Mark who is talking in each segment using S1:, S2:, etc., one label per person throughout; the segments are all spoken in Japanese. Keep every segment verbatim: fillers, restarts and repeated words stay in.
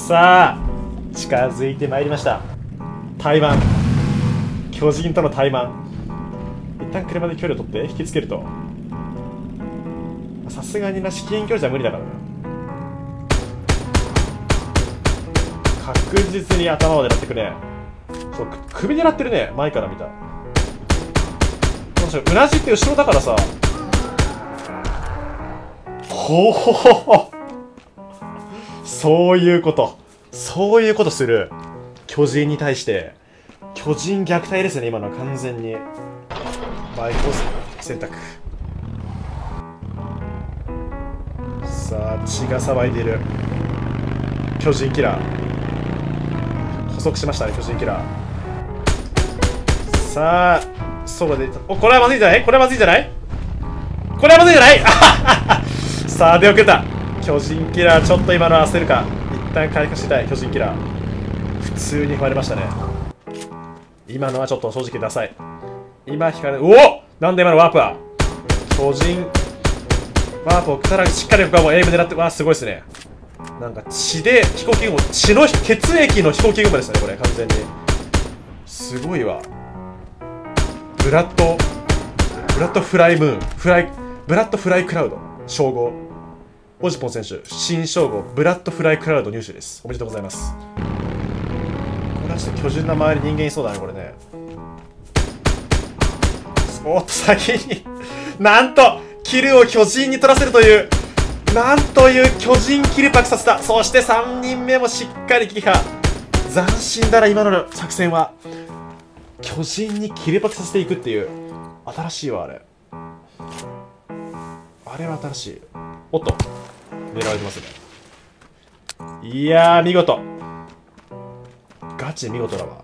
S1: さあ近づいてまいりました。対マン、巨人との対マン。一旦車で距離を取って引きつけると、さすがにな至近距離じゃ無理だからな。確実に頭を狙ってくね。そう、首狙ってるね、前から見た。うなじって後ろだからさ。ほほほほ、そういうことそういうことする巨人に対して巨人虐待ですね、今のは完全に。バイクを選択。さあ血が騒いでいる巨人キラー。捕捉しましたね、巨人キラー。さあソロで、お、これはまずいんじゃない、これはまずいんじゃないこれはまずいんじゃないさあ出遅れた巨人キラー。ちょっと今のは焦るか。一旦回復したい巨人キラー。普通に踏まれましたね。今のはちょっと正直ダサい。今引かれ、おお、なんで今のワープは巨人ワープをただしっかり僕はもうエイム狙って、わあすごいですね。なんか血で飛行機雲、血の血液の飛行機雲ですねこれ完全に。すごいわ。ブラッドブラッドフライムーンフライブラッドフライクラウド称号、オジポン選手新称号ブラッドフライクラウド入手です。おめでとうございます。これはちょっと巨人の周り人間いそうだねこれね。おっと先になんとキルを巨人に取らせるという、なんという巨人キルパクさせた。そしてさんにんめもしっかり撃破。斬新だな今の作戦は。巨人にキルパクさせていくっていう、新しいわあれ。あれは新しい。おっと狙われてますね。いやー見事、ガチ見事だわ。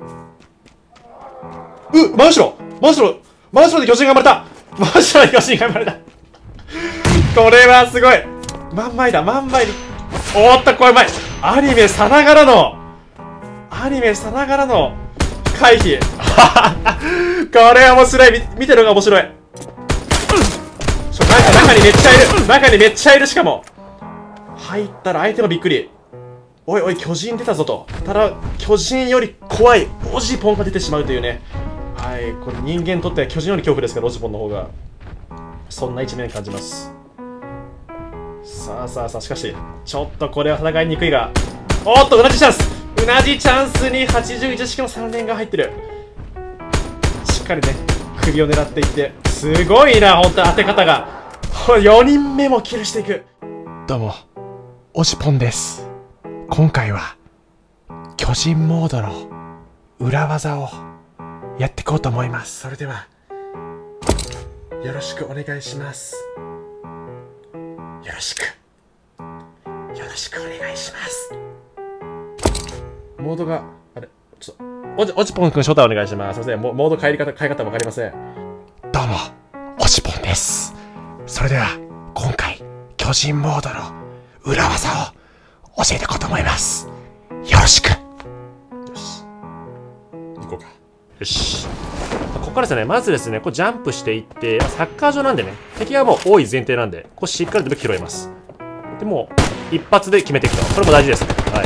S1: うっ、真後ろ真後ろ真後ろで巨人が生まれた。真後ろで巨人が生まれたこれはすごい。真ん前だ真ん前に。おっとこれうまい。アニメさながらのアニメさながらの回避これは面白い。 見, 見てるのが面白い。ちょ中中にめっちゃいる中にめっちゃいる。しかも入ったら相手もびっくり。おいおい巨人出たぞと。ただ巨人より怖いオジポンが出てしまうというね。はい、これ人間にとっては巨人より恐怖ですから、オジポンの方が。そんな一面感じます。さあさあさあ、しかしちょっとこれは戦いにくいが、おっとうなじチャンスうなじチャンスにはちじゅういち式のさん連が入ってる。しっかりね首を狙っていって、すごいな本当当て方が。よにんめもキルしていく。
S2: どうもオジポンです。今回は巨人モードの裏技をやっていこうと思います。
S1: それではよろしくお願いします。よろしくよろしくお願いします。モードがあれ、ちょっとおじおじぽんくん招待お願いします。すいません、モード変え方変え方わかりません。
S2: どうもオジポンです。それでは今回巨人モードの裏技を教えていこうと思います。よろしく。
S1: よし行こうか。よし、ここからですね、まずですね、こうジャンプしていって、サッカー場なんでね、敵がもう多い前提なんで、こうしっかりと武器拾います。でもう一発で決めていくと、これも大事ですね。はい。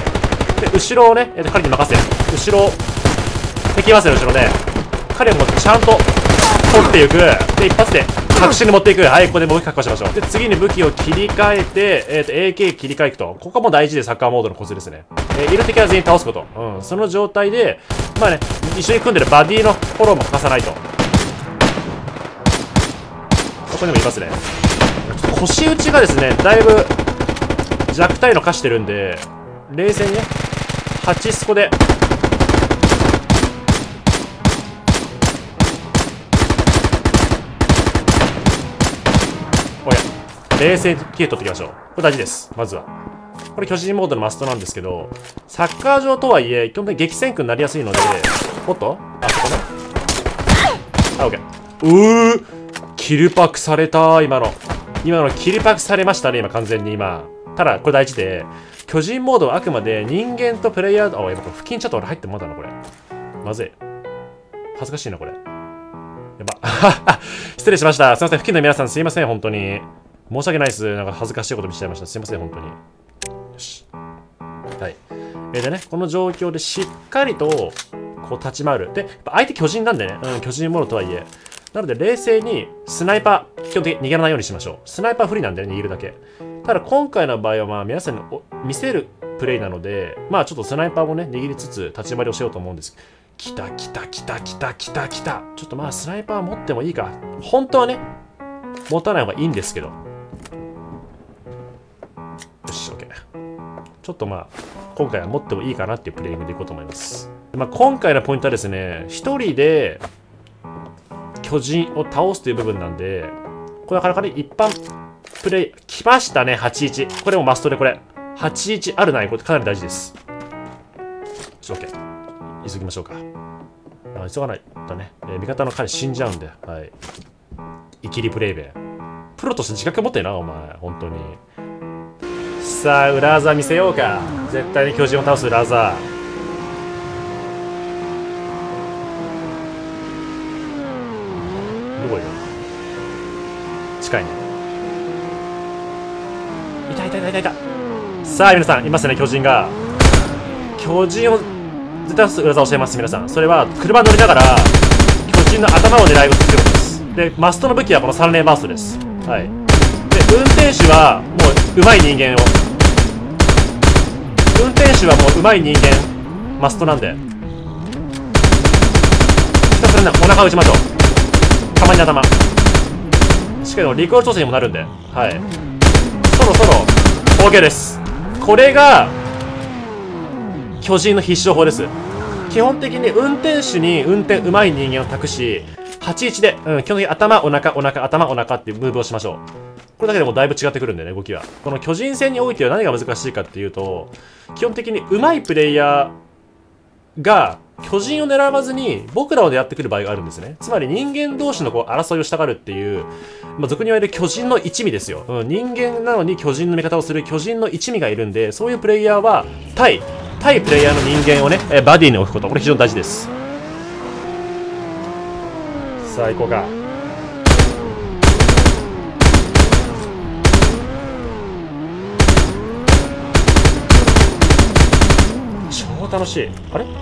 S1: で後ろをね、えっと彼に任せ、後ろ敵いますよ後ろで、彼もちゃんと取っていく。で一発で確信に持っていく。はい、ここで武器確保しましょう。で次に武器を切り替えて、えっと エーケー 切り替えいくと、ここも大事でサッカーモードのコツですね。えー、いる敵は全員倒すこと。うん、その状態でまあね、一緒に組んでるバディのフォローも欠かさないと。ここにもいますね。ちょっと腰打ちがですね、だいぶ弱体の化してるんで、冷静にねはちスコでおや冷静にキル取っていきましょう。これ大事です。まずはこれ巨人モードのマストなんですけど、サッカー場とはいえ基本的に激戦区になりやすいので、おっとあそこね、あオッケー。うーキルパクされた。今の今のキルパクされましたね今完全に。今ただこれ大事で、巨人モードはあくまで人間とプレイヤーと、あやっぱこれ付近チャット俺入ってもらったなこれ。まずい、恥ずかしいなこれ。やば失礼しました。すいません付近の皆さんすいません本当に申し訳ないです。なんか恥ずかしいこと見せちゃいました。すいません本当に。よしはい。えー、でね、この状況でしっかりと、こう立ち回る。で、やっぱ相手巨人なんでね、うん、巨人モードとはいえ。なので、冷静にスナイパー、基本的に逃げらないようにしましょう。スナイパー不利なんでね、逃げるだけ。ただ、今回の場合は、まあ、皆さんに見せるプレイなので、まあ、ちょっとスナイパーもね、握りつつ、立ち回りをしようと思うんです。来た、来た、来た、来た、来た、来た。ちょっとまあ、スナイパー持ってもいいか。本当はね、持たない方がいいんですけど。よし、OK。ちょっとまあ、今回は持ってもいいかなっていうプレイングでいこうと思います。まあ、今回のポイントはですね、一人で巨人を倒すという部分なんで、これなかなかね、一般プレイ、来ましたね、はちいち。これもマストでこれ。はちいちあるない、これかなり大事です。よし、OK。急ぎましょうか。あ、急がないとね、えー、味方の彼死んじゃうんで、はい。イキリプレイベー。プロとして自覚持ってるな、お前。本当に。さあ、裏技見せようか。絶対に巨人を倒す裏技。どこいる？近いね。いたいたいたいたいた。さあ、皆さん、いますね、巨人が。巨人を絶対裏技教えます、皆さん。それは、車乗りながら、巨人の頭を狙い撃つってことです。で、マストの武器はこのさんレーンバーストです。はい。で、運転手は、もう、上手い人間を。運転手はもう、上手い人間、マストなんで。ひたすらね、お腹打ちましょう。たまに頭。しかも、リコール調整にもなるんで。はい。そろそろ、OK です。これが、巨人の必勝法です。基本的に運転手に運転上手い人間を託し、はちいちで、うん、基本的に頭、お腹、お腹、頭、お腹っていうムーブをしましょう。これだけでもだいぶ違ってくるんでね、動きは。この巨人戦においては何が難しいかっていうと、基本的に上手いプレイヤーが巨人を狙わずに僕らを狙ってくる場合があるんですね。つまり人間同士のこう争いをしたがるっていう、まあ、俗に言われる巨人の一味ですよ。うん、人間なのに巨人の味方をする巨人の一味がいるんで、そういうプレイヤーは対、対プレイヤーの人間をね、えバディに置くこと。これ非常に大事です。さあ、行こうか。超楽しい。あれ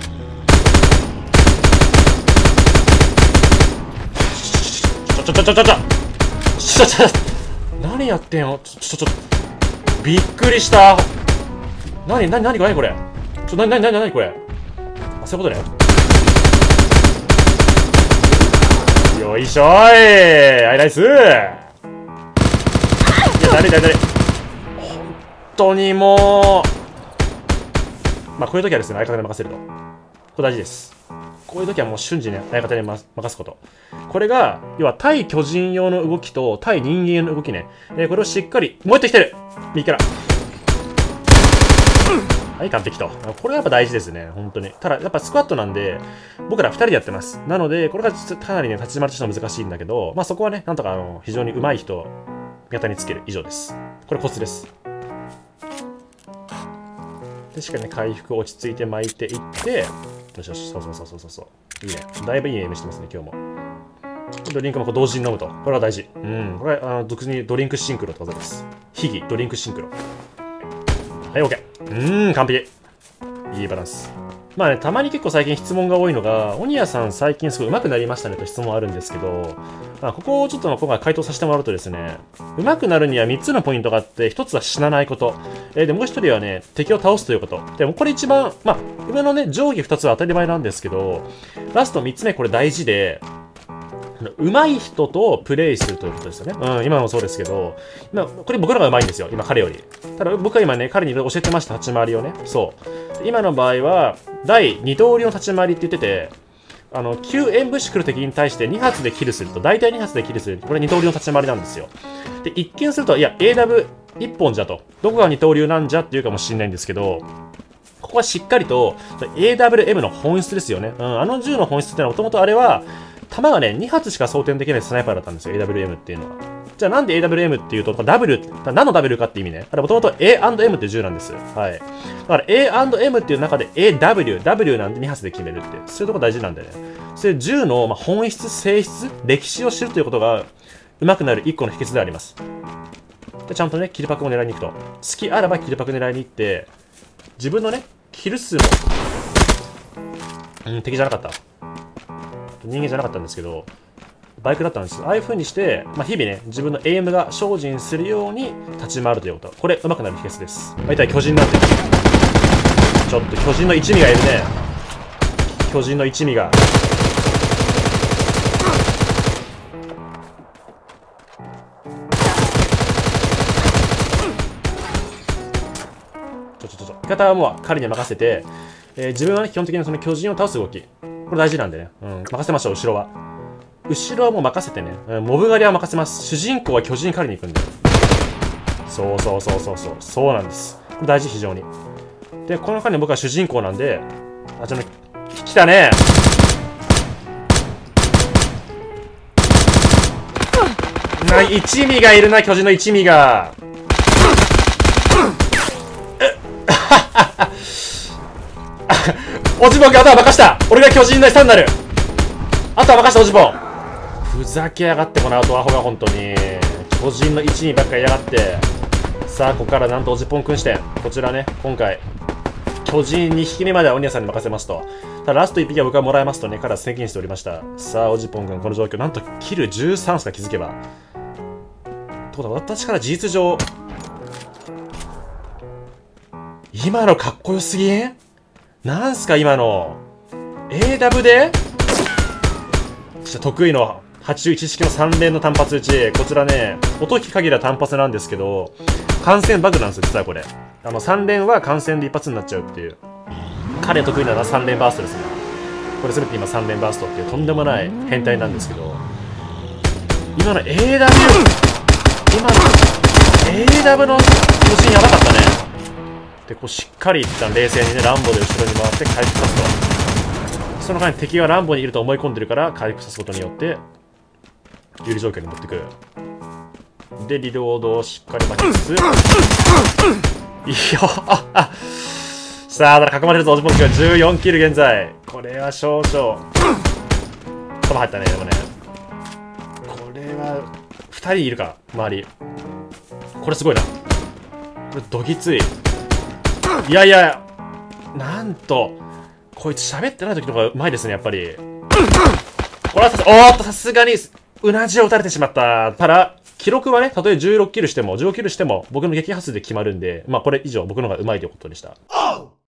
S1: ちょちょちょちょちょちょちょちょ何やってんのちょちょちょびっくりした。何何何これこれちょ何何何何これあ、そういうことね。よいしょーい。はい、ナイスー。いや、誰誰誰本当にもう、まあこういう時はですね、相方に任せると。これ大事です。こういう時はもう瞬時に相方に任すこと。これが、要は対巨人用の動きと対人間用の動きね。えー、これをしっかり、もう一回来てる右から。はい、完璧と。これがやっぱ大事ですね、本当に。ただ、やっぱスクワットなんで、僕ら二人でやってます。なので、これがかなりね、立ち回りとしては難しいんだけど、まあそこはね、なんとかあの、非常に上手い人、味方につける以上です。これコツです。で、しっかりね、回復落ち着いて巻いていって、よしよし、そうそうそうそうそう。いいね。だいぶいいエイムしてますね、今日も。ドリンクもこう同時に飲むと。これは大事。うん。これは、あの、独自にドリンクシンクロって技です。秘技、ドリンクシンクロ。はい、OK。うーん、完璧。いいバランス。まあね、たまに結構最近質問が多いのが、オニアさん最近すごい上手くなりましたねと質問あるんですけど、まあ、ここをちょっと今回回答させてもらうとですね、上手くなるにはみっつのポイントがあって、ひとつは死なないこと。えー、で、もうひとりはね、敵を倒すということ。でもこれ一番、まあ、上のね、上下ふたつは当たり前なんですけど、ラストみっつめこれ大事で、上手い人とプレイするということですよね。うん、今もそうですけど、今、これ僕らが上手いんですよ。今、彼より。ただ、僕は今ね、彼に教えてました、立ち回りをね。そう。今の場合は、だいに通りの立ち回りって言ってて、あの、きゅう円武士来る敵に対してに発でキルすると、大体に発でキルする。これに通りの立ち回りなんですよ。で、一見すると、いや、エーダブルいっ 本じゃと。どこが二刀流なんじゃっていうかもしれないんですけど、ここはしっかりと、エーダブルエム の本質ですよね。うん、あの銃の本質ってのは、もともとあれは、弾がね、に発しか装填できないスナイパーだったんですよ、エーダブルエム っていうのは。じゃあなんで エーダブルエム っていうと、W、何の W かって意味ね。あれもともと エーアンドエム っていう銃なんです。はい。だから エーアンドエム っていう中で エーダブリュー、W なんでに発で決めるって。そういうとこ大事なんでね。そういう銃の本質、性質、歴史を知るということが、上手くなる一個の秘訣であります。で、ちゃんとね、キルパクを狙いに行くと。隙あらばキルパク狙いに行って、 自分のね、キル数も、うん、敵じゃなかった。人間じゃなかったんですけど、バイクだったんです。ああいう風にして、まあ、日々ね、自分のエイムが精進するように立ち回るということ。これ、上手くなる秘訣です。大体巨人なんて。ちょっと巨人の一味がいるね。巨人の一味が。ちょちょちょちょ。味方はもう彼に任せて、えー、自分はね、基本的にその巨人を倒す動き。これ大事なんでね。うん、任せましょう、後ろは。後ろはもう任せてね。モブ狩りは任せます。主人公は巨人狩りに行くんだよ。そうそうそうそうそう。そうなんです。これ大事、非常に。で、この間に僕は主人公なんで、あ、ちょっと、来たね。な、一味がいるな、巨人の一味が。おじぼんがあとは任した。俺が巨人の餌になる。あとは任した、おじぼん。ふざけやがって、このアウトアホが本当に。巨人の一味ばっかりやがって。さあ、ここからなんとおじぽんくん視点。こちらね、今回、巨人に匹目まではおにやさんに任せますと。ただ、ラストいっぴきは僕がもらえますとね、彼は宣言しておりました。さあ、おじぽんくん、この状況、なんとキルじゅうさんしか気づけば。ってことは、私から事実上、今のかっこよすぎん？なんすか、今の。エーダブ で得意のはちじゅういち式のさん連の単発打ち。こちらね、音聞き限りは単発なんですけど、感染バグなんですよ、実はこれ。あの、さん連は感染で一発になっちゃうっていう。彼の得意なのはさん連バーストですね。これ全て今さん連バーストっていうとんでもない変態なんですけど、今の エーダブリュー、今の エーダブリュー の巨人やばかったね。で、こうしっかり一旦冷静にね、ランボで後ろに回って回復さすと。その間に敵がランボにいると思い込んでるから回復さすことによって有利状況に持ってくる。でリロードをしっかり巻きつつ、いやあさあだから囲まれるぞ。おじぽんくんがじゅうよんキル現在。これは少々球入ったね。でもねこれはふたりいるか周り。これすごいな。これどぎつい。いやいやなんとこいつ喋ってない時の方がうまいですね、やっぱり。これはさす、おーっと、さすがに、うなじを打たれてしまった。ただ、記録はね、たとえじゅうろくキルしても、じゅうごキルしても、僕の撃破数で決まるんで、まあこれ以上僕の方がうまいということでした。